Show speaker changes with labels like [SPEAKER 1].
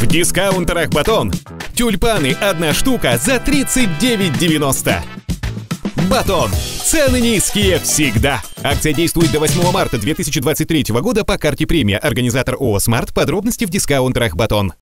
[SPEAKER 1] В дискаунтерах «Батон». Тюльпаны 1 штука за 39,90. «Батон». Цены низкие всегда. Акция действует до 8 марта 2023 года по карте «Премия». Организатор ООО «Смарт». Подробности в дискаунтерах «Батон».